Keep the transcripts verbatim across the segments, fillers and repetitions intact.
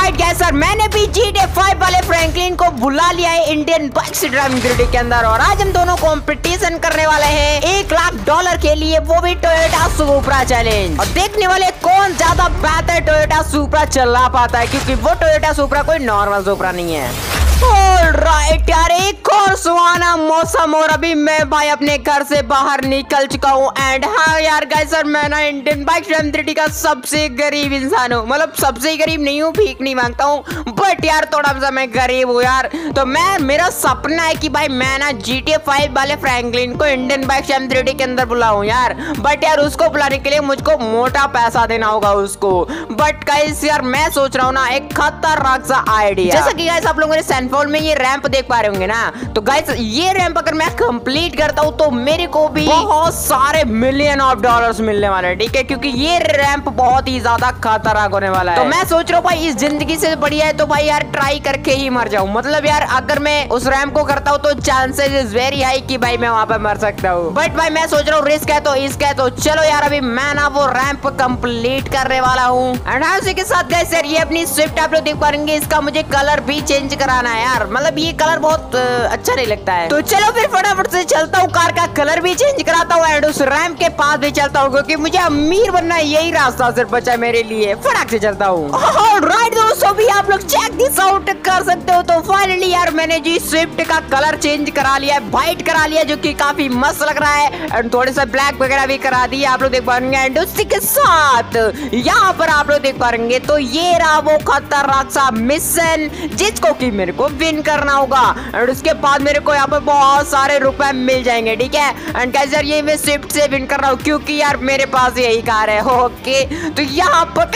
Alright guys sir, मैंने भी G T A five वाले फ्रैंकलिन को बुला लिया है इंडियन बाइक से ड्राइविंग थ्री के अंदर और आज हम दोनों कंपटीशन करने वाले हैं एक लाख डॉलर के लिए, वो भी टोयोटा सुप्रा चैलेंज। और देखने वाले कौन ज्यादा बेहतर टोयोटा सुप्रा चला पाता है, क्योंकि वो टोयोटा सुप्रा कोई नॉर्मल सुप्रा नहीं है। ऑलराइट यार, एक और सुहाना मौसम और अभी मैं भाई अपने घर से बाहर निकल चुका हूँ। एंड हाँ यार गाइस सर, मैं ना इंडियन बाइक थ्री का सबसे गरीब इंसान हूँ। मतलब सबसे गरीब नहीं हूँ, भीख नहीं मांगता हूँ, बट यार थोड़ा सा मैं गरीब हूँ यार। तो मैं मेरा सपना है कि भाई मैं ना जी टी ए फाइव वाले फ्रैंकलिन को इंडियन बाइक थ्री के अंदर बुलाऊं यार। बट यार उसको बुलाने के लिए मुझको मोटा पैसा देना होगा उसको। बट गाइस यार मैं सोच रहा हूँ ना एक खतरनाक सा आइडिया। जैसा कि गाइस आप लोगों ने सैनफॉल में ये रैंप देख पा रहे होंगे ना, तो गाइस ये रैंप अगर मैं कंप्लीट करता हूँ तो मेरे को भी बहुत सारे मिलियन ऑफ डॉलर्स मिलने वाले हैं, ठीक है, क्योंकि ये रैंप बहुत ही ज्यादा खतरनाक होने वाला है। तो मैं सोच रहा हूँ भाई इस जिंदगी से बढ़िया है तो भाई यार ट्राई करके ही मर जाऊं। मतलब यार अगर मैं उस रैंप को करता हूँ तो चांसेस इज वेरी हाई कि भाई मैं वहां पर मर सकता हूँ। बट भाई मैं सोच रहा हूँ रिस्क है तो इसक है, तो चलो यार अभी मैं ना वो रैंप कंप्लीट करने वाला हूँ। एंड उसी के साथ गाइस यार ये अपनी स्विफ्ट आप लोग देख पाएंगे, इसका मुझे कलर भी चेंज कराना है यार। मतलब ये कलर बहुत अच्छा नहीं लगता है, तो चलो फिर फटाफट से चलता हूँ, कार का कलर भी चेंज कराता हूँ एंड उस रैंप के पास भी चलता हूँ, क्योंकि मुझे अमीर बनना है, यही रास्ता सिर्फ बचा है मेरे लिए। फटाक से चलता हूँ। ऑलराइट दोस्तों, भी आप लोग चेक दिस आउट कर सकते हो। तो फाइनली यार मैंने जी स्विफ्ट का कलर चेंज करा लिया है, व्हाइट करा लिया, जो कि काफी मस्त लग रहा है। एंड थोड़े सा ब्लैक वगैरह भी करा दिया, आप लोग देख पाएंगे। एंड उसी के साथ यहाँ पर आप लोग देख पाएंगे तो ये रहा वो खतरनाक सा मिशन जिसको कि मेरे को विन करना होगा। और उसके बाद मेरे को यहाँ पर बहुत सारे रुपए मिल जाएंगे, ठीक है। एंड गाइस यार ये मैं स्विफ्ट से विन कर रहा हूँ क्योंकि यार मेरे पास यही कार है। ओके तो यहाँ पर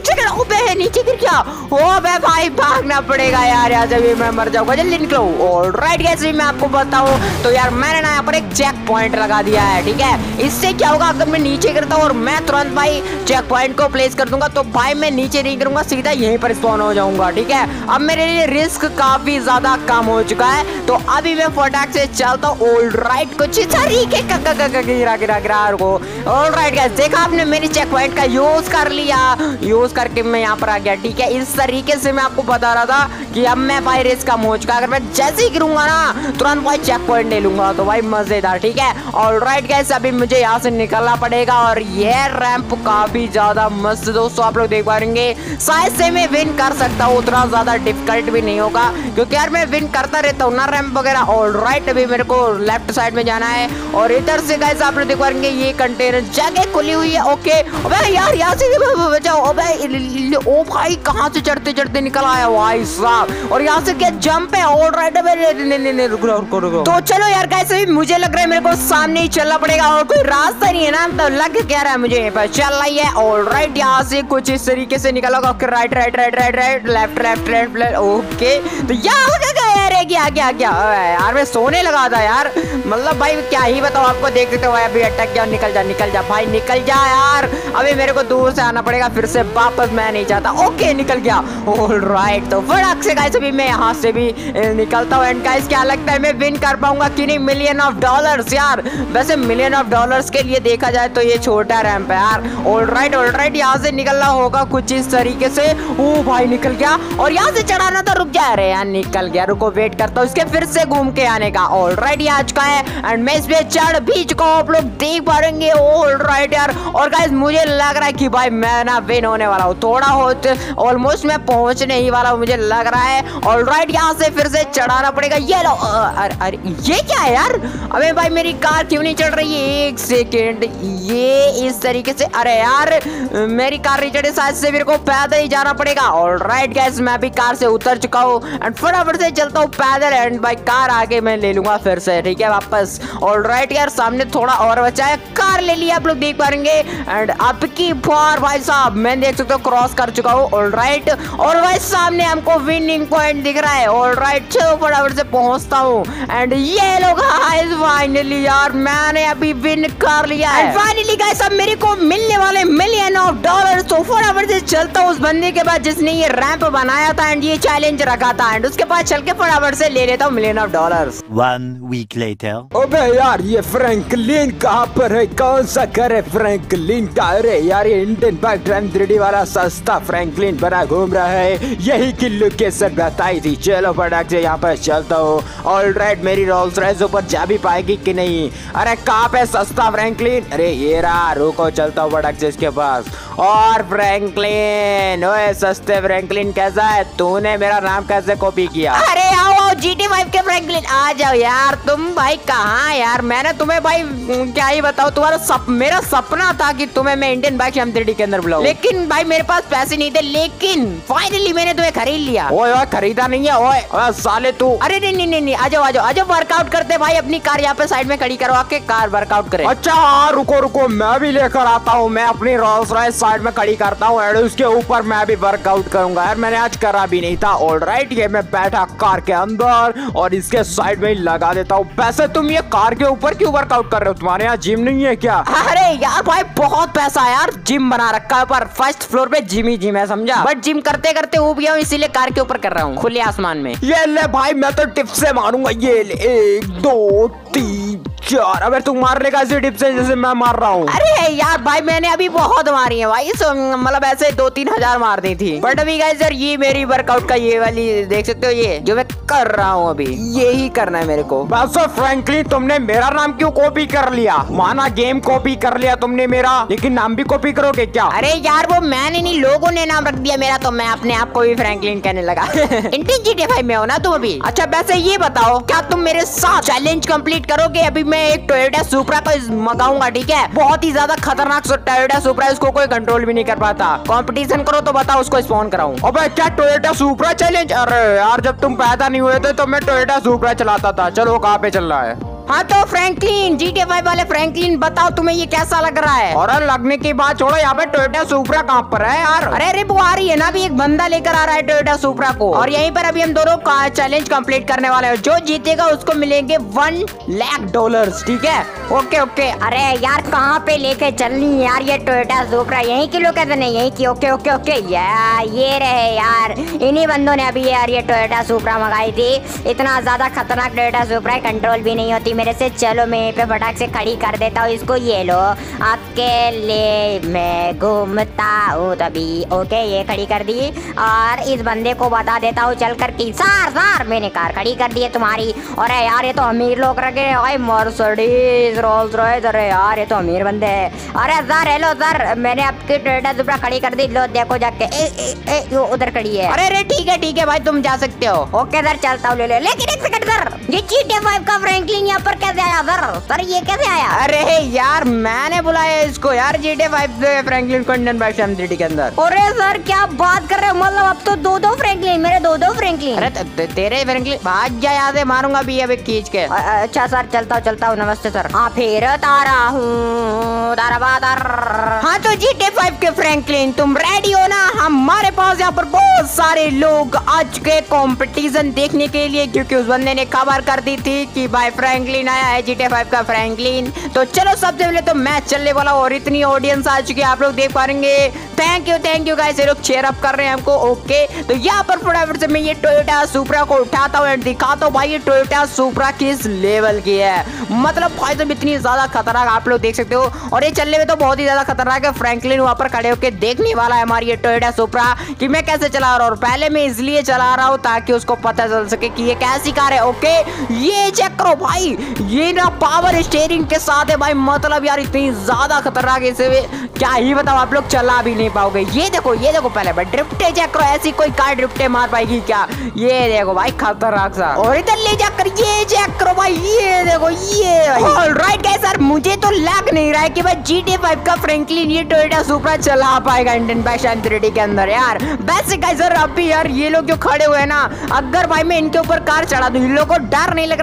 नीचे गिर गया। ओ बे भाई भागना पड़ेगा यार, यहाँ से भी मैं मर जाऊंगा, जल्दी निकलो। ऑलराइट गाइस मैं आपको बताऊं तो यार मैंने ना यहाँ पर एक चेक पॉइंट लगा दिया है, ठीक है। इससे क्या होगा, अगर मैं नीचे गिरता हूँ और मैं तुरंत भाई चेक पॉइंट को प्लेस कर दूंगा तो भाई मैं नीचे नहीं गिरूंगा, सीधा यहीं पर स्पॉन हो जाऊंगा, ठीक है। अब मेरे लिए रिस्क काफी ज्यादा कम हो चुका है, तो अभी मैं फटाक से चलता हूँ। ऑलराइट कुछ तरीके गिरा गिरा गिरा को। ऑलराइट गाइस देखा आपने, मेरी चेक पॉइंट का यूज कर लिया, यूज करके मैं यहाँ पर आ गया, ठीक है। इस तरीके से मैं आपको बता रहा था कि अब मैं भाई रिस्क कम हो चुका है। अगर मैं जैसे ही गिरूंगा ना तुरंत भाई चेक पॉइंट ले लूंगा, तो भाई मजेदार, ठीक है। ऑलराइट गाइस अभी मुझे यहाँ से निकलना पड़ेगा और ये रैंप काफी ज्यादा मस्त दोस्तों आप लोग देख पाएंगे। शायद से मैं विन कर सकता हूँ, उतना ज्यादा डिफिकल्ट भी नहीं होगा, क्योंकि यार मैं विन करता रहता हूँ ना रैंप वगैरह। ऑलराइट अभी मेरे को लेफ्ट साइड में जाना है और इधर से गाइस आप लोग देख पाएंगे ये कंटेनर जगह खुली हुई है। ओके अबे यार यहाँ से बचाओ। अबे ओ भाई कहाँ से चढ़ते चढ़ते निकल आया भाई साहब, और यहाँ से क्या जंप है। ऑलराइट तो चलो यार गाइस अभी मुझे लग रहा है मेरे को सामने ही चलना पड़ेगा और कोई रास्ता नहीं है ना, तो लग क्या रहा है मुझे यहीं पर चल रही है। ऑलराइट यहाँ से कुछ इस तरीके से निकला होगा, right right right right right left left left left. Okay तो यहाँ यार क्या क्या क्या यार मैं सोने लगा था यार, मतलब भाई क्या ही बताओ आपको। देख सकते हो अभी अटक गया, निकल जा निकल जा भाई निकल जा यार। अभी मेरे को दूर से आना पड़ेगा फिर से वापस, मैं नहीं चाहता। ओके निकल गया। ऑलराइट तो फटाक से गाइस अभी मैं यहाँ से भी निकलता हूँ। एंड गाइस क्या लगता है मैं विन कर पाऊंगा कि नहीं मिलियन ऑफ डॉलर्स यार। वैसे मिलियन ऑफ डॉलर्स के लिए देखा जाए तो ये छोटा रैंप है यार। ऑलराइट ऑलराइट यहाँ से निकलना होगा कुछ इस तरीके से। ओ भाई निकल गया, और यहाँ से चढ़ाना था, रुक जा रहे यार निकल गया, रुको वेट करता हूँ इसके फिर से घूम के आने का। ऑलराइट आ चुका है एंड मैं इस पे चढ़ भी चुका हूँ, आप लोग देख पाएंगे। ऑलराइट यार और गाइस मुझे लग रहा है कि भाई मैं ना विन होने वाला हूँ, थोड़ा होते ऑलमोस्ट मैं पहुंचने ही वाला हूँ मुझे लग रहा है। ऑलराइट यहाँ से फिर से चढ़ाना पड़ेगा। ये लो अरे अरे ये क्या है यार, अबे भाई मेरी कार क्यों नहीं चढ़ रही है, एक सेकेंड। ये इस तरीके से, अरे यार मेरी कार नहीं चढ़े, शायद से मेरे को पैदल ही जाना पड़ेगा। ऑलराइट गाइस मैं भी कार से उतर चुका हूँ एंड फटाफट से चलता हूँ पैदल। एंड भाई कार आगे मैं ले लूंगा फिर से, ठीक है वापस। ऑलराइट यार सामने थोड़ा और बचा है, कार ले लिया आप लोग देख पाएंगे। एंड अब की बार भाई साहब मैं देख सकता हूँ क्रॉस कर चुका हूँ। ऑलराइट और भाई सामने हमको विनिंग पॉइंट दिख रहा है। ऑलराइट चलो फटाफट से पहुंचता हूँ। एंड ये लोग गाइस फाइनली यार मैंने अभी विन कर लिया है। फाइनली गाइस अब मेरे को मिलने वाले मिलियन ऑफ डॉलर। तो फटाफट से चलता हूँ उस बंदे के पास जिसने ये रैंप बनाया था एंड ये चैलेंज रखा था, एंड उसके पास चल के फटाफट फटाफट से ले लेता हूँ million of dollars. One week later. अबे यार ये फ्रैंकलिन कहाँ पर है? कौन सा घर है फ्रैंकलिन का? अरे यार ये Indian bike drive three D वाला सस्ता फ्रैंकलिन बना घूम रहा है। यही की लोकेशन बताई थी। चलो फटाक से यहाँ पर चलता हूँ। ऑलराइट, मेरी रोल्स रॉयस ऊपर जा भी पाएगी कि नहीं? अरे कहाँ पे सस्ता फ्रैंकलिन? अरे ये रहा, रुको चलता हूँ फटाक से इसके पास। और फ्रैंकलिन, ओए सस्ते फ्रैंकलिन कैसा है? तूने मेरा नाम कैसे कॉपी किया? अरे आओ आओ जी टी फाइव के फ्रैंकलिन आ जाओ यार। तुम भाई कहाँ यार? मैंने तुम्हें भाई क्या ही बताओ, तुम्हारा सप, मेरा सपना था कि तुम्हें मैं इंडियन बाइक थ्री डी के अंदर बुलाऊं, लेकिन भाई मेरे पास पैसे नहीं थे। लेकिन फाइनली मैंने तुम्हें खरीद लिया। ओए ओए खरीदा नहीं है ओए, ओए साले तू। अरे नहीं नहीं नहीं, नहीं। आ जाओ आ जाओ आ जाओ, वर्कआउट करते भाई। अपनी कार यहाँ पे साइड में खड़ी करवा के कार वर्कआउट करे। अच्छा हाँ रुको रुको, मैं भी लेकर आता हूँ। मैं अपनी रोल्स रॉयस साइड में खड़ी करता हूँ और उसके ऊपर मैं भी वर्कआउट करूंगा। यार मैंने आज करा भी नहीं था। ऑलराइट, ये मैं बैठा कार के अंदर और इसके साइड में ही लगा देता हूँ। वैसे तुम ये कार के ऊपर क्यों वर्कआउट कर रहे हो? तुम्हारे यहाँ जिम नहीं है क्या? अरे यार भाई बहुत पैसा है यार, जिम बना रखा है, पर फर्स्ट फ्लोर पे जिम ही जिम है, समझा? बट जिम करते करते ऊब गया हूँ, इसीलिए कार के ऊपर कर रहा हूँ खुले आसमान में। ये ले भाई, मैं तो टिप से मारूंगा। ये ले, एक दो तीन चार। अबे तू मार लेगा ऐसे टिप से जैसे मैं मार रहा हूँ? अरे यार भाई मैंने अभी बहुत मारी है भाई, मतलब ऐसे दो तीन हजार मार दी थी। बट अभी गाइस यार ये मेरी वर्कआउट का ये वाली देख सकते हो, ये जो मैं कर रहा हूँ अभी, यही करना है मेरे को। बस फ्रैंकलिन, तुमने मेरा नाम क्यों कॉपी कर लिया? माना गेम कॉपी कर लिया तुमने मेरा, लेकिन नाम भी कॉपी करोगे क्या? अरे यार वो मैंने नहीं, लोगों ने नाम रख दिया मेरा, तो मैं अपने आप को भी फ्रैंकलिन कहने लगा। इंडियन जी टी फाइव में हो ना तुम अभी? अच्छा वैसे ये बताओ, क्या तुम मेरे साथ चैलेंज कंप्लीट करोगे? अभी मैं एक टोयोटा सुपरा को मंगाऊंगा, ठीक है? बहुत ही ज्यादा खतरनाक टोयोटा सुपरा, उसको कोई कंट्रोल भी नहीं कर पाता। कंपटीशन करो तो बताओ उसको स्पॉन कराऊं। अबे क्या टोयोटा सुपरा चैलेंज? अरे यार जब तुम पैदा नहीं हुए थे तो मैं टोयोटा सुपरा चलाता था। चलो कहाँ पे चल रहा है? हाँ तो फ्रैंकलिन, जी टी फाइव वाले फ्रैंकलिन बताओ तुम्हें ये कैसा लग रहा है? और लगने की बात छोड़ो, यहाँ पे टोयोटा सुपरा कहाँ पर है यार? अरे अरे वो आ रही है ना, अभी एक बंदा लेकर आ रहा है टोयोटा सुपरा को, और यहीं पर अभी हम दोनों का चैलेंज कंप्लीट करने वाले हैं। जो जीतेगा उसको मिलेंगे वन लाख डॉलर्स, ठीक है? Okay okay. अरे यार कहाँ पे लेके चलनी है यार ये टोयोटा सुपरा? यहीं की लोकेशन है, यहीं की? ओके ओके ओके यार, ये रहे यार, इन्हीं बंदों ने अभी यार ये टोयोटा सुपरा मंगाई थी। इतना ज्यादा खतरनाक टोयोटा सुपरा, कंट्रोल भी नहीं होती मेरे से। चलो मैं यहीं पे फटाक से खड़ी कर देता हूँ इसको। ये लो, अकेले मैं घूमता हूँ तभी। ओके ये खड़ी कर दी, और इस बंदे को बता देता हूँ चल कर कि सर सर मैंने कार खड़ी कर दी है तुम्हारी। और यार ये तो अमीर लोग रखे हैं, मर्सिडीज, रोल्स रॉयस। अरे यार ये तो अमीर बंदे हैं। अरे सर हेलो सर, मैंने आपकी टोयोटा सुपरा खड़ी कर दी, लो देखो जाके। ए, ए, ए, वो उधर खड़ी है। अरे अरे ठीक है ठीक है भाई, तुम जा सकते हो। ओके सर चलता हूँ, ले ले। लेकिन एक सेकंड सर, ये जी टी फाइव का फ्रैंकलिन यहाँ पर कैसे आया सर? सर ये कैसे आया? अरे यार मैंने बुलाया इसको यार, जी टी फाइव फ्रैंकलिन को इंडियन बाइक थ्री डी के अंदर। अरे सर क्या बात कर रहे हो? मतलब अब तो दो दो फ्रैंकलिन, मेरे दो दो फ्रैंकलिन। अरे ते, तेरे फ्रैंकलिन भाग जा यहाँ से, मारूंगा भी अभी खींच के। अच्छा सर चलता हूँ चलता हूँ, नमस्ते सर। हाँ फिर तारा हूँ तारा बादर। हाँ तो जी टी फाइव के फ्रैंकलिन तुम रेडी हो ना? हमारे पास यहाँ पर बहुत सारे लोग आज के कंपटीशन देखने के लिए, क्योंकि उस बंदे ने खबर कर दी थी कि भाई फ्रैंकलिन आया है, जी टी फाइव का फ्रैंकलिन। तो चलो सबसे पहले तो मैच चलने वाला, और इतनी ऑडियंस आ चुकी है आप लोग देख पाएंगे। Thank you thank you guys, ये लोग चेयर अप कर रहे हैं हमको। ओके तो यहाँ पर फटाफट से मैं ये टोयोटा सुपरा को उठाता हूँ एंड दिखाता हूँ भाई ये टोयोटा सुपरा किस लेवल की है। मतलब भाई साहब इतनी ज्यादा खतरनाक आप लोग देख सकते हो, और ये चलने में तो बहुत ही ज्यादा खतरनाक है। फ्रैंकलिन वहां पर खड़े होकर देखने वाला है हमारी ये टोयोटा सुपरा कि मैं कैसे चला रहा हूँ। और पहले मैं इसलिए चला रहा हूँ ताकि उसको पता चल सके कि ये कैसी कार है। ओके ये चेक करो भाई, ये ना पावर स्टीयरिंग के साथ है भाई। मतलब यार इतनी ज्यादा खतरनाक, इसे क्या ही बताओ, आप लोग चला भी नहीं पाओगे। ये देखो ये देखो, पहले भाई ड्रिफ्टे चेक करो, ऐसी कोई कार ड्रिफ्टे मार पाएगी क्या? ये देखो भाई खतरनाक सा। और इधर ले जाकर ये चेक करो भाई, ये देखो ये। ऑलराइट गाइस सर, मुझे तो लग नहीं रहा है कि भाई जी टी फाइव का फ्रैंकलिन ये टोयोटा सुपरा चला पाएगा इंडियन बाइक थ्री डी के अंदर यार। वैसे गाइस सर अभी यार ये लोग जो खड़े हुए हैं ना, अगर भाई मैं इनके ऊपर कार चढ़ा दूं, इन लोगों को डर नहीं लग रहा क्या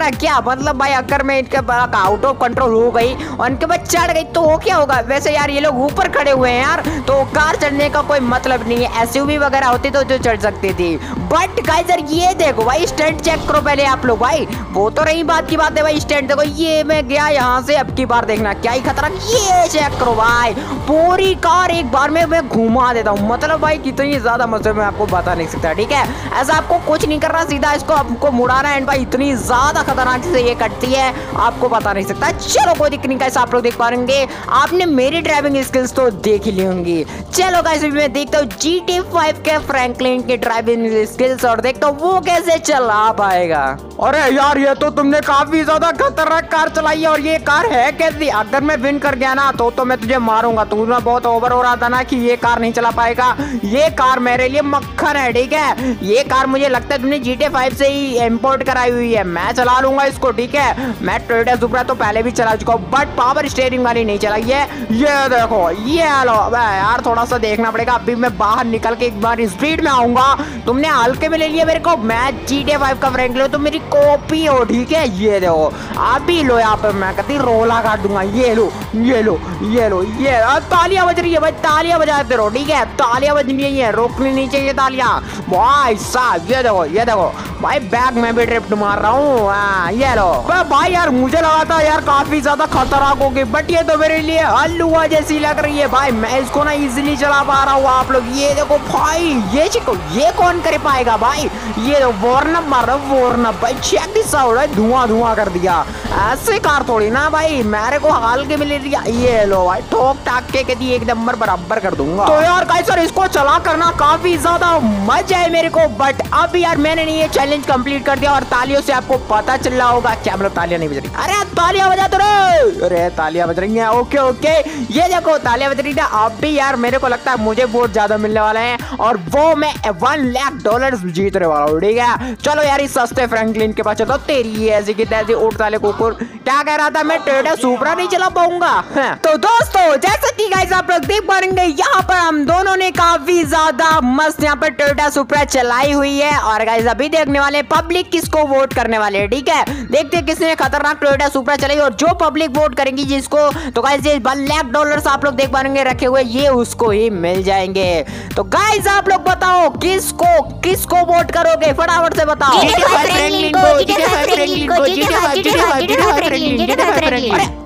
मतलब भाई अगर मैं इनके आउट ऑफ कंट्रोल हो गई और इनके बाद चढ़ गई तो वो क्या होगा। वैसे यार ये लोग ऊपर खड़े हुए हैं यार, तो कार चढ़ने का कोई मतलब नहीं है। एसयूवी वगैरह होती तो जो चढ़ सकती थी, बट गाइस यार ये देखो भाई स्टैंड चेक करो पहले आप लोग भाई। वो तो रही बात की बात है भाई, स्टैंड देखो ये मैं गया यहाँ से, अब की बार देखना क्या ही खतरा। ये चेक करो भाई, पूरी कार एक बार में मैं घुमा देता हूँ। मतलब भाई कितनी ज्यादा मजे में आपको बता नहीं सकता, ठीक है। ऐसा आपको कुछ नहीं करना, सीधा इसको आपको मुड़ाना है भाई। इतनी ज्यादा खतरनाक से ये कटती है, आपको पता नहीं सकता। चलो कोई दिक्कत नहीं गाइस, आप लोग देख पाएंगे। आपने मेरी ड्राइविंग स्किल्स तो देख ही ली होंगी। चलो गाइस मैं देखता हूँ जी टी फाइव के फ्रैंकलिन की ड्राइविंग स्किल्स और देखता हूँ वो कैसे चला पाएगा। अरे यार ये तो तुमने काफी ज्यादा खतरनाक कार चलाई है, और ये कार है कैसी? अगर मैं विन कर गया ना तो तो मैं तुझे मारूंगा। तू ना बहुत ओवर हो रहा था ना कि ये कार नहीं चला पाएगा। ये कार मेरे लिए मक्खन है, ठीक है। ये कार मुझे लगता है तुमने जी टी फाइव से ही इंपोर्ट कराई हुई है। मैं चला लूंगा इसको, ठीक है। मैं टोयोटा सुपरा तो पहले भी चला चुका हूँ, बट पावर स्टीयरिंग वाली नहीं चलाई है। ये देखो ये लो यार, थोड़ा सा देखना पड़ेगा। अभी मैं बाहर निकल के एक बार स्पीड में आऊंगा। तुमने हल्के में ले लिया मेरे को। मैं जी टी फाइव का फ्रैंकलिन तो मेरी कॉपी हो, ठीक है। ये देखो अभी लो यहाँ पे मैं कहती रोला काट दूंगा। ये लो ये लो ये लो ये तालियां बज रही है भाई, तालियां बजाते रहो, ठीक है। तालियां बज रही है, रोकनी नहीं चाहिए तालियां भाई साहब। ये देखो ये देखो भाई, बैग में भी ड्रिफ्ट मार रहा हूँ। ये लो भाई यार, मुझे लगा था यार काफी ज्यादा खतरनाक होगी, बट ये तो मेरे लिए हलवा जैसी लग रही है भाई। मैं इसको ना इजीली चला पा रहा हूँ। आप लोग ये देखो भाई, ये चिको ये कौन कर पाएगा भाई। ये वॉर्नअप मार रहा हूँ, वॉर्नअप भाई। चेक दिस आउट, धुआं धुआं कर दिया। ऐसे कार थोड़ी ना भाई, मेरे को हाल के मिल रही है। ये लो भाई, ठोक टाक के कदी एक नंबर बराबर कर दूंगा। तो यार गाइस सर इसको चला करना काफी ज्यादा मजा है मेरे को, बट अब यार मैंने नहीं ये चैलेंज कंप्लीट कर दिया। और तालियों से आपको पता चल रहा होगा क्या, मतलब तालियां नहीं बज रही। अरे तालियां बजा तो रे, अरे तालियां बज रही हैं। ओके ओके ये देखो तालियां बज रही है। अब भी यार मेरे को लगता है मुझे बहुत ज्यादा मिलने वाला है, और वो मैं वन लाख डॉलर जीतने वाला हूँ, ठीक है। चलो यार इस सस्ते फ्रैंकलिन के पास चलो। तेरी ऐसी की तैसी उठ साले कुकुर, क्या कह रहा था मैं टोयोटा सुपरा नहीं चला पाऊंगा। तो दोस्तों जैसा कि गाइस आप लोग देख पा रहे हैं, यहाँ पर हम दोनों ने काफी ज्यादा मस्त यहाँ पर टोयोटा सुपरा चलाई हुई है। और गाइस अभी देखने वाले पब्लिक किसको वोट करने वाले हैं, ठीक है। देखते हैं किसने खतरनाक टोयोटा सुपरा चलाई, और जो पब्लिक वोट करेंगी जिसको, तो गाइस ये वन लाख डॉलर आप लोग देख पा रहे रखे हुए, ये उसको ही मिल जाएंगे। तो गाइस आप लोग बताओ किसको किसको वोट करोगे, फटाफट से बताओ। जी टी फाइव फ्रैंकलिन को, जी टी फाइव फ्रैंकलिन को, G T five G T five G T five Franklin, G T five Franklin.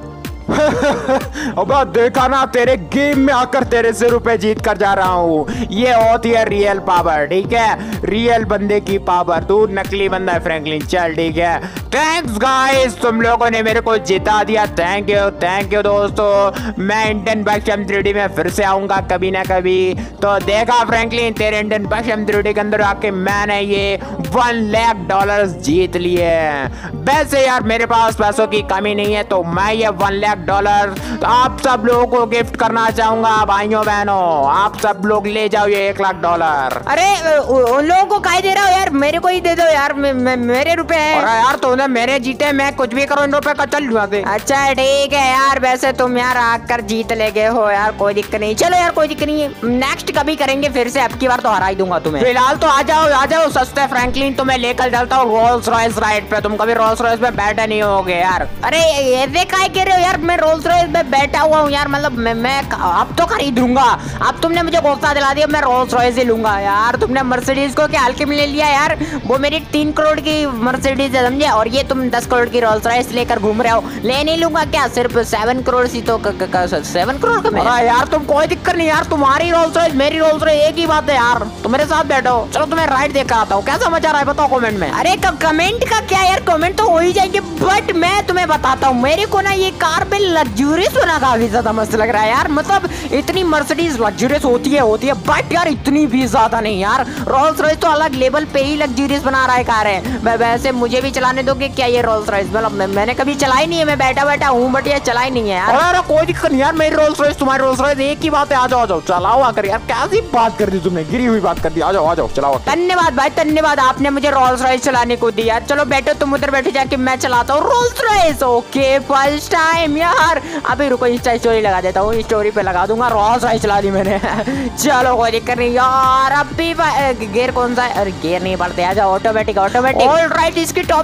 अब देखा ना, तेरे गेम में आकर तेरे से रुपए जीत कर जा रहा हूँ। ये होती है रियल पावर, ठीक है। रियल बंदे की पावर, तू नकली बंदा है फ्रैंकलिन, चल ठीक है। थैंक्स गाइस, तुम लोगों ने मेरे को जिता दिया। थैंक यू थैंक यू दोस्तों। मैं इंडियन बैक्सम थ्री डी में फिर से आऊंगा कभी ना कभी। तो देखा फ्रैंकलिन, तेरे इंडियन बैक्सम थ्री डी के अंदर आके मैंने ये वन लाख डॉलर जीत लिए। वैसे यार मेरे पास पैसों की कमी नहीं है, तो मैं ये वन लाख डॉलर तो आप सब लोगों को गिफ्ट करना चाहूंगा। भाइयों बहनों, आप सब लोग ले जाओ ये एक लाख डॉलर। अरे उन लोगों को काय दे रहा हो यार, मेरे को ही दे दो यार, मे, मे, मेरे रुपए हैं। अरे यार तूने मेरे जीते, मैं कुछ भी करो इन रुपए का, चल लुआ दे। अच्छा ठीक है यार, वैसे तुम यार आकर जीत ले गए हो यार, कोई दिक्कत नहीं। चलो यार कोई दिक्कत नहीं है, नेक्स्ट कभी करेंगे फिर से, अब की बार तो हरा ही दूंगा तुम्हें। फिलहाल तो आ जाओ आ जाओ सस्ते फ्रैंकलिन, तुम्हें लेकर चलता हूँ रोल्स रॉयस राइड पे। तुम कभी रोल्स रॉयस में बैठे नहीं होगे यार। अरे ऐसे काय कह रहे हो यार, मैं रोल्स रॉयस में बैठा हुआ हूँ यार, मतलब मैं, मैं अब तो खरीद लूंगा। अब तुमने मुझे गुस्सा दिला दिया, मैं रोल्स रॉयस ही लूंगा यार। तुमने मर्सिडीज को क्या हल्के में ले लिया यार, वो मेरी तीन करोड़ की मर्सिडीज है समझे, और ये तुम दस करोड़ की रोल्स रॉयस लेकर घूम रहे हो। ले नहीं लूंगा क्या, सिर्फ सेवन करोड़ सी तो सेवन करोड़ का यार। तुम कोई दिक्कत नहीं यार, तुम्हारी रोल्स रॉयस मेरी रोल्स रॉयस एक ही बात है यार। तुम मेरे साथ बैठो, चलो तुम्हें राइड देकर आता हूँ। कैसा मजा रहा है बताओ कमेंट में। अरे कमेंट का क्या यार, कमेंट तो हो ही जाएंगे, बट मैं तुम्हें बताता हूँ, मेरे को ना ये कार में लग्जूरियस होना काफी ज्यादा मस्त लग रहा है यार। मतलब इतनी मर्सिडीज लग्जूरियस होती है होती है बट यार इतनी भी ज्यादा नहीं यार। रोल्स रॉयस तो अलग लेवल पे ही लग्जूरियस बना रहा है कार है। वैसे मुझे भी चलाने दोगे क्या ये रोल्स रॉयस? मतलब मैंने कभी चलाई नहीं है, मैं बैठा बैठा हूँ, बट ये चलाई नहीं है यार। अरे कोई दिक्कत नहीं यार, मेरी रोल्स रॉयस तुम्हारी रोल्स रॉयस एक ही बात है। आ जाओ आ जाओ चलाओ आकर यार। कैसी बात कर दी तुमने, गिरी हुई बात कर दी। आ जाओ आ जाओ चलाओ। धन्यवाद भाई धन्यवाद, आपने मुझे रोल्स रॉयस चलाने को दी यार। चलो बैठो तुम उधर, बैठो जाके मैं चलाता हूँ Rolls Royce. Okay first time यार। अभी रुको इंस्टा स्टोरी लगा देता हूँ, स्टोरी पे लगा दूंगा। रोल्स रॉयस चला दी मैंने। चलो कोई दिक्कत नहीं यार। अब भी गियर कौन सा है? अरे गियर नहीं बढ़ते, आ जाओ ऑटोमेटिक ऑटोमेटिक। ऑलराइट इसकी टॉप स्पीड आ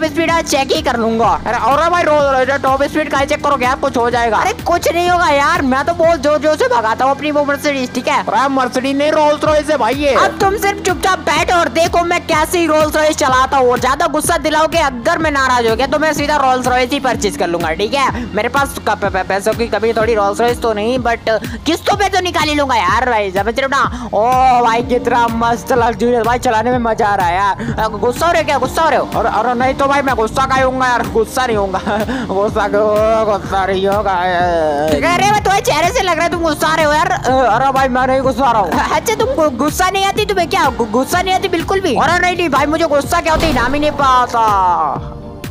चेक ही कर लूंगा। अरे और भाई रोज टॉप स्पीड का चेक करो, क्या कुछ हो जाएगा? अरे कुछ नहीं होगा यार, मैं तो बहुत जोर जोर से भगाता हूँ अपनी वो मर्सिडीज, ठीक है? अरे मर्सिडीज नहीं, रोल्स रॉयस है भाई ये। अब तुम सिर्फ चुपचाप बैठो और देखो मैं कैसे रोल्स रॉयस चलाता हूँ। ज्यादा गुस्सा दिलाओगे, अगर मैं नाराज हो गया तो मैं सीधा रोल्स रॉयस ही परचेज कर लूंगा, ठीक है? मेरे पास पैसों की कभी थोड़ी, रोल्स रॉयस तो नहीं बट किस्तों पे तो निकाल ही लूंगा यार भाई, समझ रहे हो ना? ओ भाई कितना मस्त लग्जरियस भाई, चलाने में मजा आ रहा है यार। गुस्सा हो रहे हो क्या? गुस्सा हो रहे हो? और अरे नहीं तो भाई मैं गुस्सा का होऊंगा यार, गुस्सा नहीं होऊंगा। गुस्सा गुस्सा नहीं होगा। अरे मैं तुम्हारे चेहरे से लग रहा है तुम गुस्सा रहे हो यार। अरे भाई मैं नहीं गुस्सा रहा हूँ। अच्छा तुम गुस्सा नहीं आती तुम्हें? क्या गुस्सा नहीं आती बिल्कुल भी? अरे नहीं नहीं भाई, मुझे गुस्सा क्या होती नाम ही नहीं पता।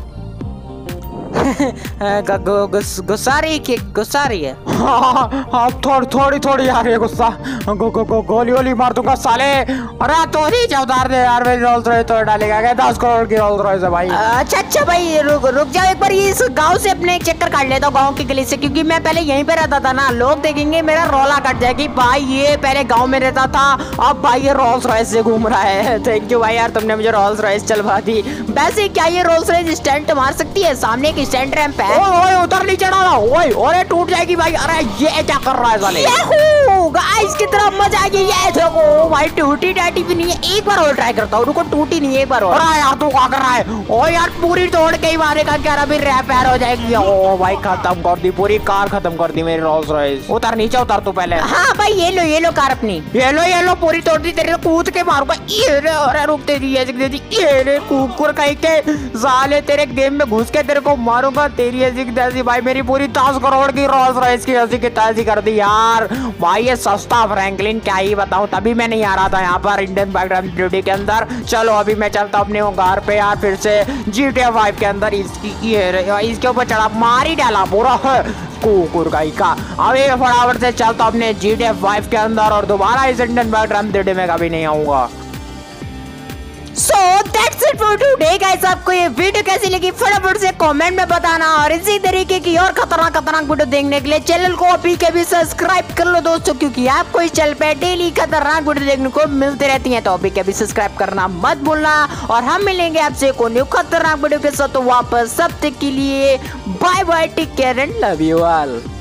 गुस्सा रही है, गुस्सा रही है। हाँ थोड़ी थोड़ी थोड़ी यार ये गुस्सा, गो, गो, गो, गोली गोली मार दूंगा साले। अरे तो ही उतार दे यार, मेरी रोल्स रॉयस तो डालेगा क्या? दस करोड़ की रोल्स रॉयस है भाई। अच्छा अच्छा भाई रुक रुक जाओ एक बार, ये इस गांव से अपने एक चक्कर काट लेता हूँ, गांव की गली से, क्योंकि मैं पहले यहीं पे रहता था ना। लोग देखेंगे मेरा रोला कट जाएगी भाई, ये पहले गाँव में रहता था, अब भाई ये रोल्स रॉयस से घूम रहा है। थैंक यू भाई यार, तुमने मुझे रोल्स रॉयस चलवा दी। वैसे क्या ये रोल्स रॉयस स्टंट मार सकती है? सामने एक स्टैंड रैंप है। ओए ओए उतर नहीं चढ़ा रहा, ओए ओए टूट जाएगी भाई। अरे ये क्या कर रहा है साले? गाइस कितना मजा आ गया, ये देखो भाई टूटी टाटी भी नहीं है। एक बार और ट्राई करता हूँ, रुको टूटी नहीं है, एक बार और। अरे यार तू क्या कर रहा है? ओ यार पूरी तोड़ के ही मारेगा क्या? अभी रैप पैर हो जाएगी। ओ भाई खत्म कर दी, पूरी कार खत्म कर दी मेरी रोल्स रॉयस। उतर नीचे उतर तू पहले। हाँ भाई ये लो ये लो कार अपनी, ये लो ये लो पूरी तोड़ दी तेरे, कूद के मारूंगा। ये रे अरे रुक दे दी दे दी, ये रे कुकुर कहीं के साले, तेरे गेम में घुस के तेरे को मारूंगा। तेरी ऐसी तैसी भाई, मेरी पूरी दस करोड़ की रोल्स रॉयस की ऐसी की तैसी कर दी यार। भाई ये सस्ता फ्रैंकलिन क्या ही बताऊं, तभी मैं नहीं आ रहा था यहाँ पर इंडियन बाइक ड्यूटी के अंदर। चलो अभी मैं चलता हूँ अपने वो घर पे यार, फिर से जी टी ए फाइव के अंदर। इसकी ये इसके ऊपर चढ़ा मार ही डाला पूरा कुकुर गाई का। अभी फटाफट से चलता हूँ अपने जी टी ए फाइव के अंदर और दोबारा इस इंडियन बाइक ड्यूटी में कभी नहीं आऊंगा। So that's it for today guys। आपको ये वीडियो कैसी लगी फटाफट से कमेंट में बताना, और इसी तरीके की और खतरनाक खतरनाक वीडियो देखने के लिए चैनल को अभी के भी सब्सक्राइब कर लो दोस्तों, क्योंकि आपको इस चैनल पे डेली खतरनाक वीडियो देखने को मिलती रहती है। तो अभी के भी सब्सक्राइब करना मत भूलना, और हम मिलेंगे आपसे कोई न्यू खतरनाक वीडियो के साथ वापस। सब तक के लिए bye bye, take care and love you all.